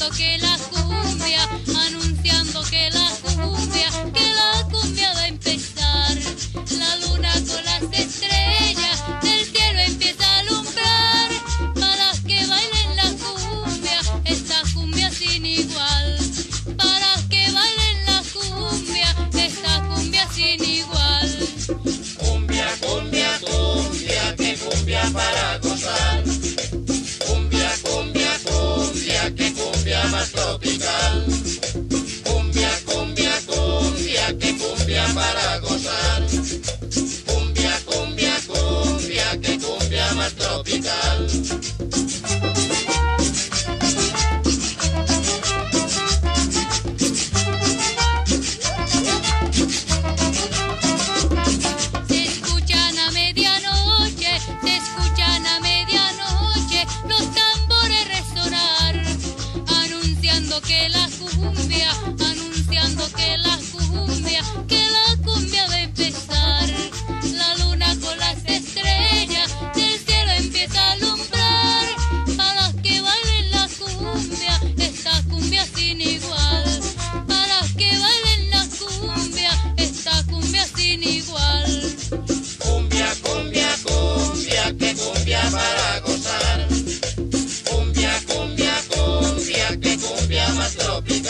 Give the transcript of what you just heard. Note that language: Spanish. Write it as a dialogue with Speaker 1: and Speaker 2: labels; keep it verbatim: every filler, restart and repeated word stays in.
Speaker 1: anunciando que la cumbia, anunciando que la cumbia, que la cumbia va a empezar. La luna con las estrellas del cielo empieza a alumbrar, para que bailen la cumbia, esta cumbia sin igual. Para que bailen la cumbia, esta cumbia sin igual.
Speaker 2: Cumbia, cumbia, cumbia, que cumbia para gozar. Cumbia, cumbia, cumbia, que cumbia más tropical. Cumbia, cumbia, cumbia, que cumbia para gozar. Cumbia, cumbia, cumbia, que cumbia más tropical.
Speaker 1: Se escuchan a medianoche, se escuchan a medianoche los tambores resonar, anunciando que la cumbia, anunciando que la cumbia, que la cumbia va a empezar. La luna con las estrellas del cielo empieza a alumbrar, para que bailen la cumbia, esta cumbia sin igual. Para que bailen la cumbia, esta cumbia sin igual.
Speaker 2: Cumbia, cumbia, cumbia, que cumbia para gozar. Cumbia, cumbia, cumbia, que cumbia más tropical.